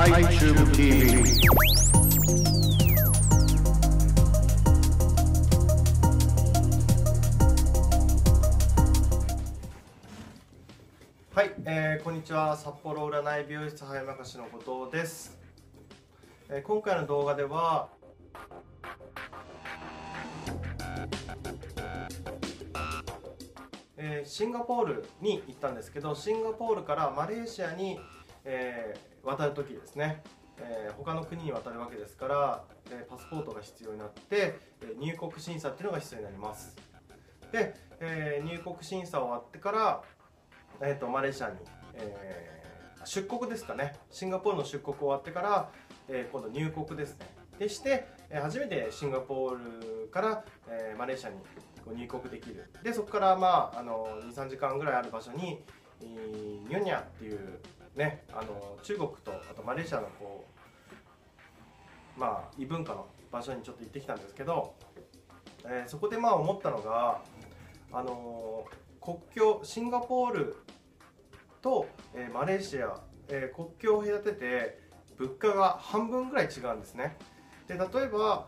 iTube TV。 はい、こんにちは。札幌占い美容室葉山貸の後藤です。今回の動画ではシンガポールに行ったんですけど、シンガポールからマレーシアに、渡る時ですね、他の国に渡るわけですから、パスポートが必要になって、入国審査っていうのが必要になります。で、入国審査終わってから、マレーシアに、出国ですかね、シンガポールの出国終わってから、今度入国ですね。でして、初めてシンガポールから、マレーシアに入国できる。でそこから、2、3時間ぐらいある場所にニョニャっていうね、中国とあとマレーシアの異文化の場所にちょっと行ってきたんですけど、そこで思ったのが、国境シンガポールと、マレーシア、国境を隔てて物価が半分ぐらい違うんですね。で例えば、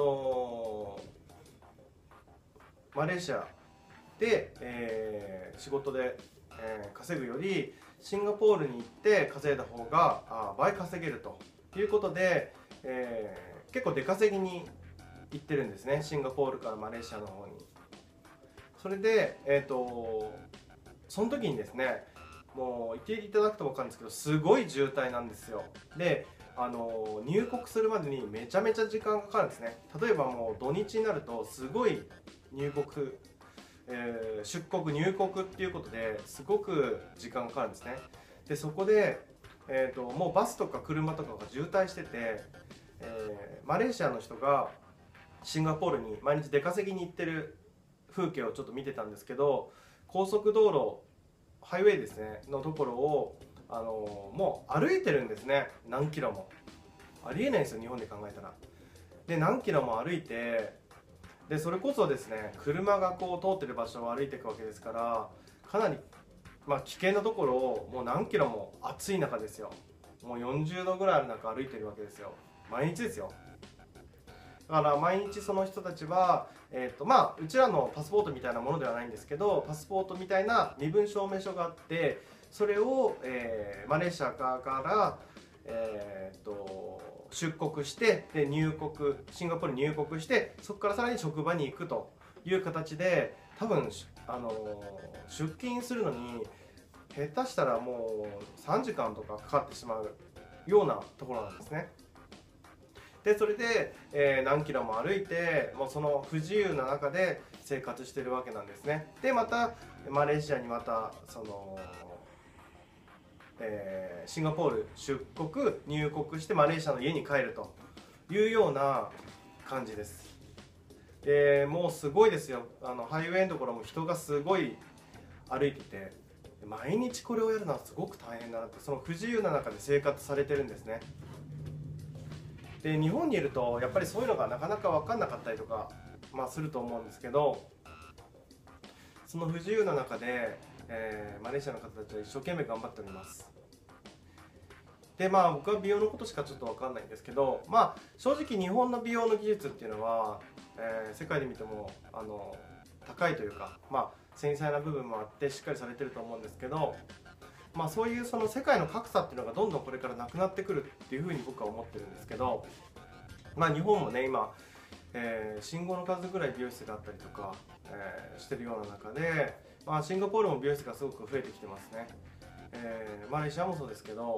マレーシアで、仕事で、稼ぐよりシンガポールに行って稼いだ方が倍稼げるということで、結構出稼ぎに行ってるんですね、シンガポールからマレーシアの方に。それで、その時にですね、もう行っていただくと分かるんですけど、すごい渋滞なんですよ。で入国するまでにめちゃめちゃ時間がかかるんですね。例えばもう土日になるとすごい入国、出国入国っていうことですごく時間がかかるんですね。でそこで、もうバスとか車とかが渋滞してて、マレーシアの人がシンガポールに毎日出稼ぎに行ってる風景をちょっと見てたんですけど、高速道路ハイウェイですねのところをもう歩いてるんですね。何キロもありえないですよ、日本で考えたら。で何キロも歩いて、でそれこそですね、車が通ってる場所を歩いていくわけですから、かなり、危険なところをもう何キロも暑い中ですよ、もう40度ぐらいある中歩いてるわけですよ、毎日ですよ。だから毎日その人たちは、うちらのパスポートみたいなものではないんですけど、パスポートみたいな身分証明書があって、それを、マレーシア側から、出国してでシンガポールに入国して、そこからさらに職場に行くという形で、多分出勤するのに下手したらもう3時間とかかかってしまうようなところなんですね。でそれで、何キロも歩いて、もうその不自由な中で生活してるわけなんですね。でまたマレーシアにシンガポール出国入国してマレーシアの家に帰るというような感じです。もうすごいですよ、ハイウェイのところも人がすごい歩いてて、毎日これをやるのはすごく大変だなって、その不自由な中で生活されてるんですね。で日本にいるとやっぱりそういうのがなかなか分かんなかったりとか、すると思うんですけど、その不自由な中で、マレーシアの方たちは一生懸命頑張っております。で僕は美容のことしかちょっと分かんないんですけど、正直日本の美容の技術っていうのは、世界で見ても高いというか、繊細な部分もあってしっかりされてると思うんですけど、そういうその世界の格差っていうのがどんどんこれからなくなってくるっていうふうに僕は思ってるんですけど、日本もね今、信号の数ぐらい美容室があったりとか、してるような中で、シンガポールも美容室がすごく増えてきてますね。マレーシアもそうですけど、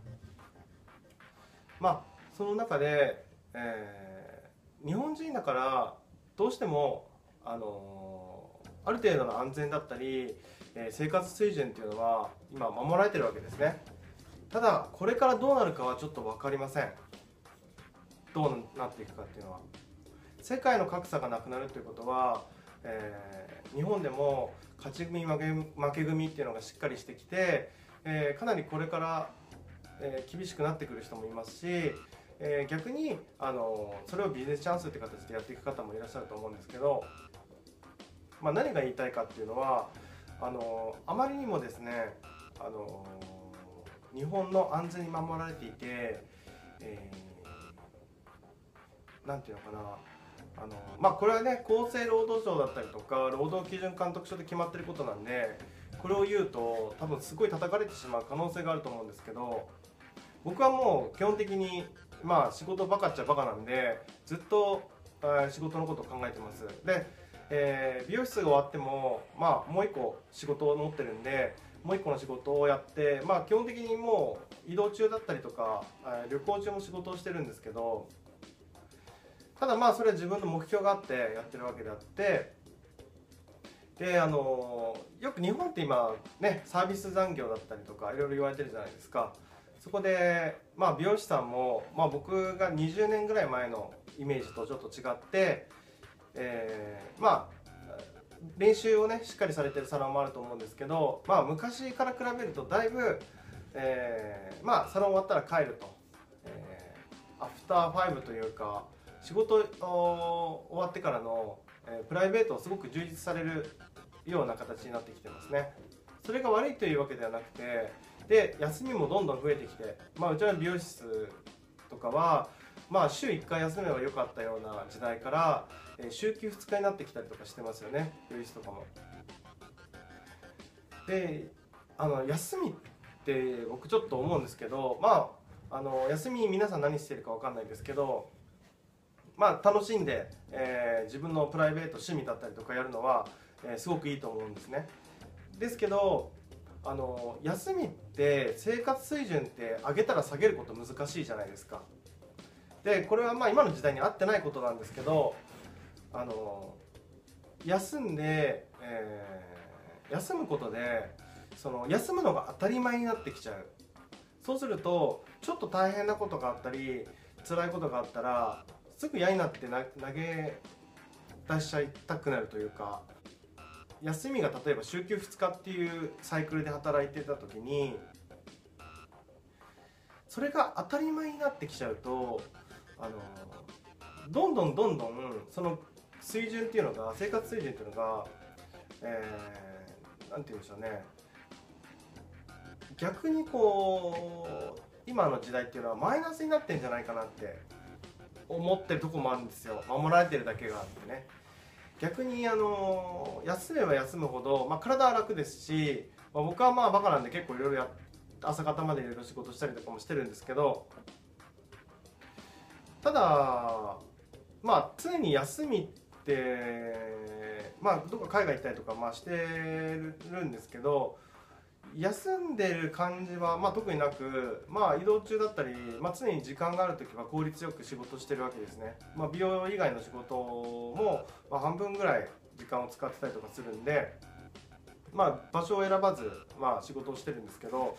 その中で、日本人だからどうしてもある程度の安全だったり、生活水準っていうのは今守られてるわけですね。ただこれからどうなるかはちょっと分かりません。どうなっていくかっていうのは、世界の格差がなくなるということは、日本でも勝ち組負け組っていうのがしっかりしてきて、かなりこれから、厳しくなってくる人もいますし、逆にそれをビジネスチャンスって形でやっていく方もいらっしゃると思うんですけど、何が言いたいかっていうのは、あまりにもですね、 日本の安全に守られていて、なんていうのかな、これはね、厚生労働省だったりとか労働基準監督署で決まってることなんで、これを言うと多分すごい叩かれてしまう可能性があると思うんですけど、僕はもう基本的に仕事バカっちゃバカなんで、ずっと仕事のことを考えてます。で、美容室が終わっても、もう一個仕事を持ってるんで、もう一個の仕事をやって、基本的にもう移動中だったりとか旅行中も仕事をしてるんですけど、ただそれは自分の目標があってやってるわけであって、でよく日本って今ね、サービス残業だったりとかいろいろ言われてるじゃないですか。そこで美容師さんも、僕が20年ぐらい前のイメージとちょっと違って、練習をねしっかりされてるサロンもあると思うんですけど、昔から比べるとだいぶ、サロン終わったら帰ると、アフターファイブというか、仕事終わってからの、プライベートをすごく充実されるような形になってきてますね。それが悪いというわけではなくて、で休みもどんどん増えてきて、うちの美容室とかは、週1回休めばよかったような時代から、週休2日になってきたりとかしてますよね、美容室とかも。で休みって僕ちょっと思うんですけど、休み皆さん何してるか分かんないですけど、楽しんで、自分のプライベート趣味だったりとかやるのは、すごくいいと思うんですね。ですけど休みって生活水準って上げたら下げること難しいじゃないですか。でこれは今の時代に合ってないことなんですけど、休んで、休むことで休むのが当たり前になってきちゃう。そうするとちょっと大変なことがあったり辛いことがあったらすぐ嫌になって投げ出しちゃいたくなるというか、休みが例えば週休2日っていうサイクルで働いてた時にそれが当たり前になってきちゃうと、どんどんその水準っていうのが、生活水準っていうのが、なんて言うんでしょうね、逆に今の時代っていうのはマイナスになってんじゃないかなって思ってるとこもあるんですよ。守られてるだけがあってね。逆に休めば休むほど、体は楽ですし、僕はバカなんで結構いろいろ朝方までいろいろ仕事したりとかもしてるんですけど、ただ常に休みってどこか海外行ったりとかしてるんですけど、休んでる感じは特になく、移動中だったり、常に時間がある時は効率よく仕事してるわけですね。美容以外の仕事も、半分ぐらい時間を使ってたりとかするんで、場所を選ばず、仕事をしてるんですけど、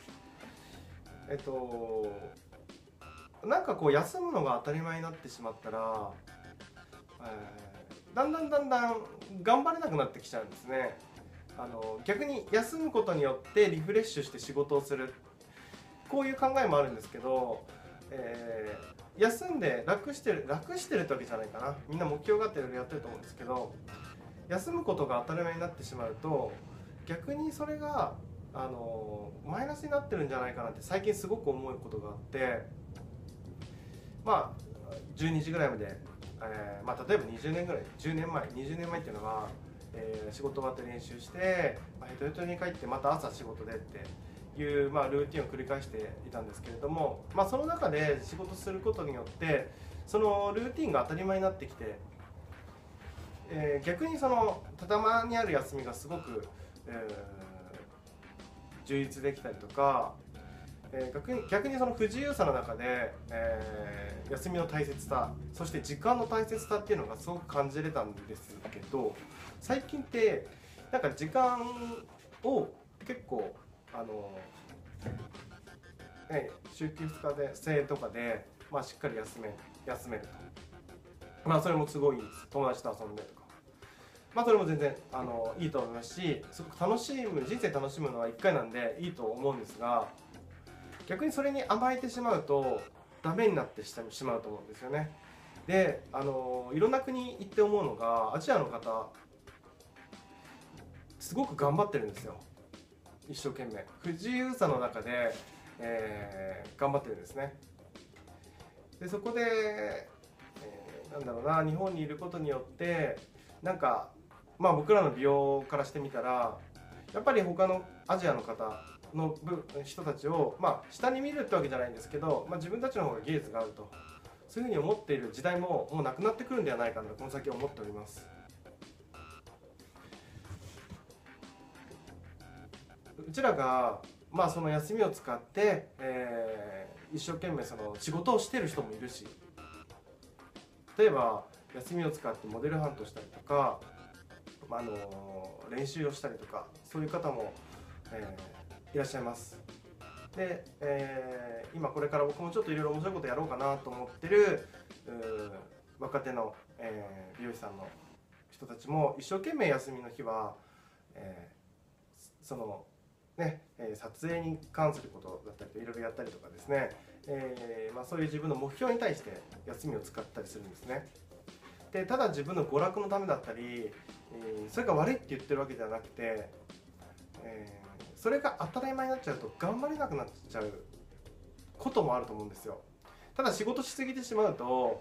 なんか休むのが当たり前になってしまったら、だんだん頑張れなくなってきちゃうんですね。逆に休むことによってリフレッシュして仕事をする、こういう考えもあるんですけど、休んで楽してるってわけじゃないかな。みんな目標があっていろいろやってると思うんですけど、休むことが当たり前になってしまうと逆にそれがマイナスになってるんじゃないかなって最近すごく思うことがあって、12時ぐらいまで、例えば20年ぐらい、20年前っていうのは、仕事終わって練習して、ヘトヘトに帰ってまた朝仕事でっていう、ルーティンを繰り返していたんですけれども、その中で仕事することによってそのルーティンが当たり前になってきて、逆にたまにある休みがすごく、充実できたりとか、逆にその不自由さの中で、休みの大切さ、そして時間の大切さっていうのがすごく感じれたんですけど、最近ってなんか時間を結構週休2日で制とかで、しっかり休めると、それもすごいいいです。友達と遊んでとか、それも全然いいと思いますし、すごく人生楽しむのは1回なんでいいと思うんですが、逆にそれに甘えてしまうとダメになってしまうと思うんですよね。でいろんな国行って思うのが、アジアの方すごく頑張ってるんですよ。一生懸命不自由さの中で、 頑張ってるんですね。でそこで、なんだろうな、日本にいることによってなんか、僕らの美容からしてみたらやっぱり他のアジアの方の人たちを、下に見るってわけじゃないんですけど、自分たちの方が技術があると、そういうふうに思っている時代ももうなくなってくるんではないかなとこの先思っております。うちらがその休みを使って、一生懸命その仕事をしている人もいるし、例えば休みを使ってモデルハントしたりとか、練習をしたりとか、そういう方も、いらっしゃいます。で、今これから僕もちょっといろいろ面白いことやろうかなと思ってる若手の、美容師さんの人たちも一生懸命休みの日は、そのね、撮影に関することだったりといろいろやったりとかですね、そういう自分の目標に対して休みを使ったりするんですね。でただ自分の娯楽のためだったり、それが悪いって言ってるわけじゃなくて、それが当たり前になっちゃうと頑張れなくなっちゃうこともあると思うんですよ。ただ仕事しすぎてしまうと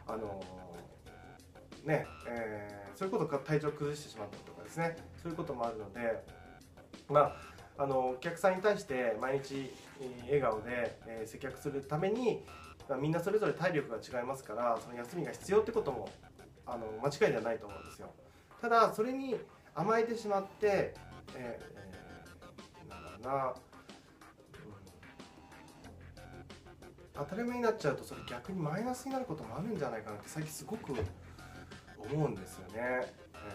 そういうことが体調を崩してしまったりとかですね、そういうこともあるので、お客さんに対して毎日笑顔で接客するために、みんなそれぞれ体力が違いますから、その休みが必要ってことも間違いではないと思うんですよ。ただそれに甘えてしまって、当たり前になっちゃうと、それ逆にマイナスになることもあるんじゃないかなって最近すごく思うんですよね。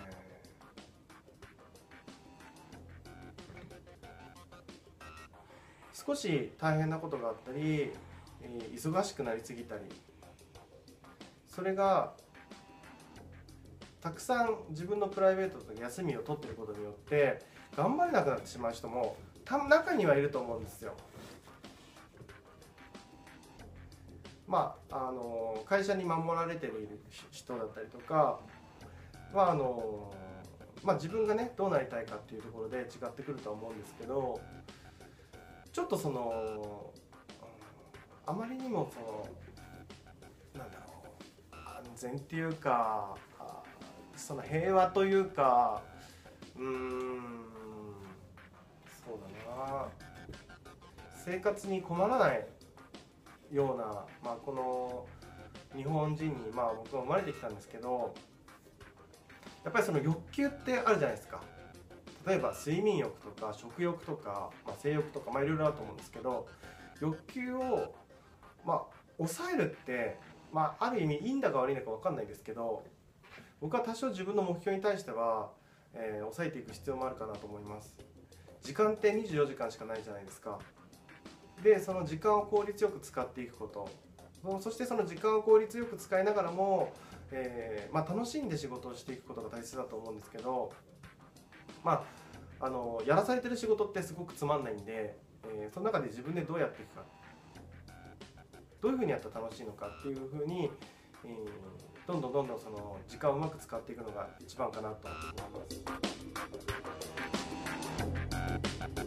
少し大変なことがあったり、忙しくなりすぎたり、それがたくさん自分のプライベートと休みを取っていることによって頑張れなくなってしまう人も中にはいると思うんですよ。会社に守られている人だったりとか、自分がねどうなりたいかっていうところで違ってくるとは思うんですけど、ちょっとそのあまりにも安全っていうか、その平和というか、そうだな、生活に困らないような、この日本人に、僕は生まれてきたんですけど、やっぱりその欲求ってあるじゃないですか。例えば睡眠欲とか食欲とか、性欲とか、いろいろあると思うんですけど、欲求を抑えるって、ある意味いいんだか悪いんだか分かんないですけど、僕は多少自分の目標に対しては、抑えていく必要もあるかなと思います。時間って24時間しかないじゃないですか。でその時間を効率よく使っていくこと、そしてその時間を効率よく使いながらも、楽しんで仕事をしていくことが大切だと思うんですけど、やらされてる仕事ってすごくつまんないんで、その中で自分でどうやっていくか、どういうふうにやったら楽しいのかっていうふうに、どんどんその時間をうまく使っていくのが一番かなと思います。